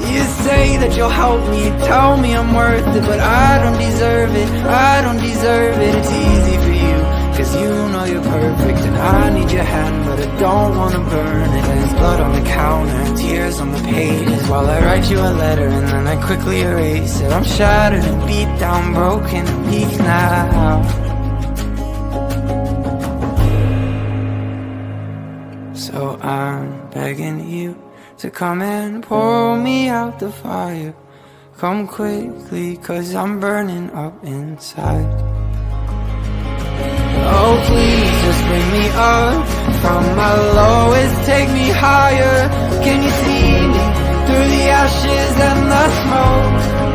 You say that you'll help me, tell me I'm worth it, but I don't deserve it, I don't deserve it. It's easy for you, cause you know you're perfect, and I need your hand, but I don't wanna burn it. There's blood on the counter and tears on the pages while I write you a letter and then I quickly erase it. I'm shattered and beat down, broken and weak now. So I'm begging you to come and pour me out the fire. Come quickly, cause I'm burning up inside. Oh please, just bring me up from my lowest, take me higher. Can you see me through the ashes and the smoke?